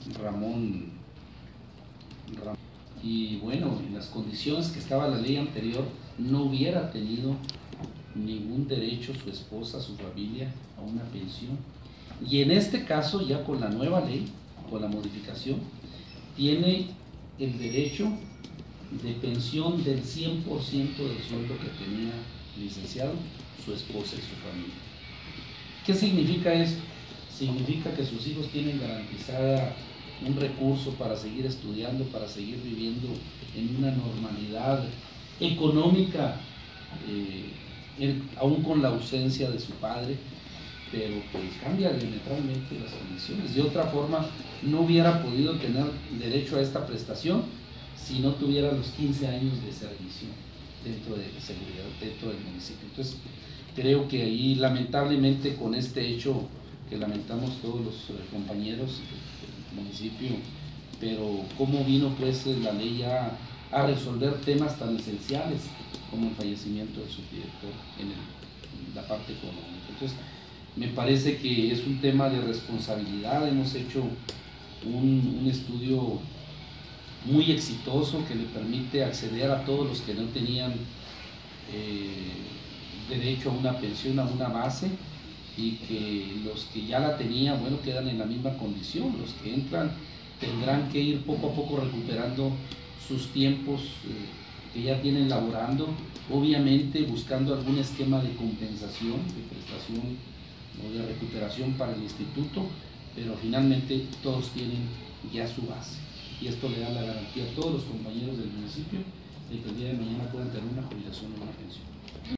Ramón. Y bueno, en las condiciones que estaba la ley anterior, no hubiera tenido ningún derecho su esposa, su familia, a una pensión. Y en este caso, ya con la nueva ley, con la modificación, tiene el derecho de pensión del 100% del sueldo que tenía el licenciado, su esposa y su familia. ¿Qué significa esto? Significa que sus hijos tienen garantizada un recurso para seguir estudiando, para seguir viviendo en una normalidad económica, aún con la ausencia de su padre, pero pues cambia diametralmente las condiciones. De otra forma, no hubiera podido tener derecho a esta prestación si no tuviera los 15 años de servicio dentro de seguridad, dentro del municipio. Entonces, creo que ahí, lamentablemente, con este hecho que lamentamos todos los compañeros del municipio, pero cómo vino pues la ley a resolver temas tan esenciales como el fallecimiento de su director en la parte económica. Entonces, me parece que es un tema de responsabilidad. Hemos hecho un estudio muy exitoso que le permite acceder a todos los que no tenían derecho a una pensión, a una base, y que los que ya la tenían, bueno, quedan en la misma condición. Los que entran tendrán que ir poco a poco recuperando sus tiempos que ya tienen laborando, obviamente buscando algún esquema de compensación, de prestación o de recuperación para el instituto, pero finalmente todos tienen ya su base, y esto le da la garantía a todos los compañeros del municipio de que el día de mañana puedan tener una jubilación o una pensión.